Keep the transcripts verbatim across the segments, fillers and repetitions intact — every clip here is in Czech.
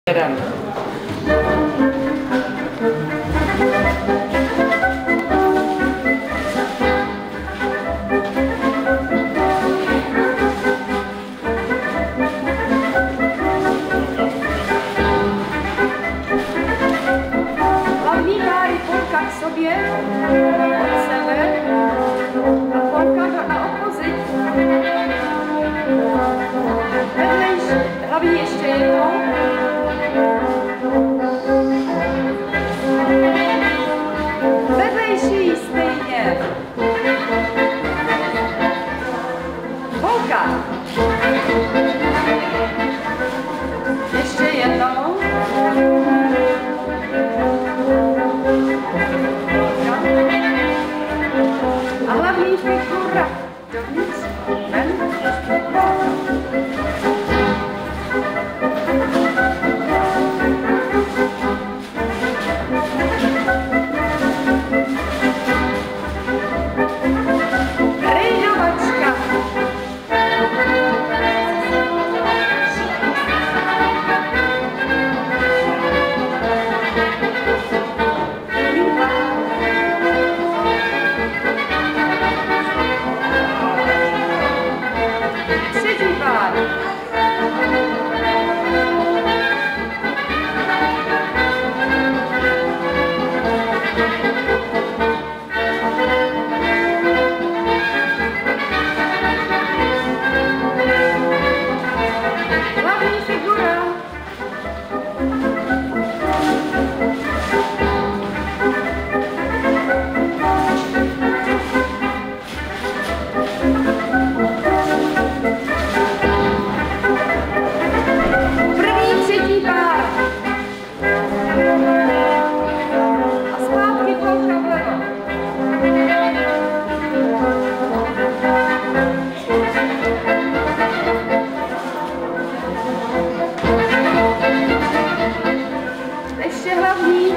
Jeden. Hlavní dá je polka k sobě, od sebe, a polka do, na opozit. Vedlejší, hlavní ještě jednou. Vedlejší stejně. Polka. Ještě jednou. A hlavní figura dovnitř, ven, rejdovačka. Třetí pár. Hlavní figura. První, třetí pár. A zpátky polka vlevo. Ještě hlavní.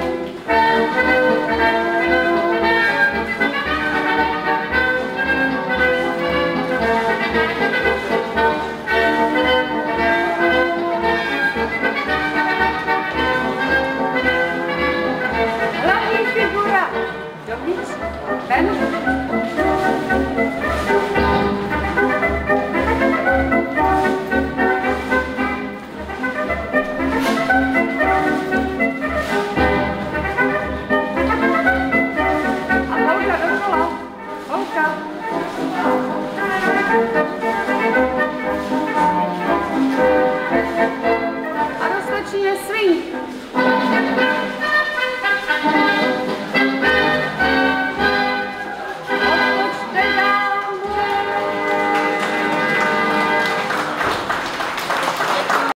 Hlavní figura. Dovnitř, ven. A polka dokola. Polka. A roztočíme swing.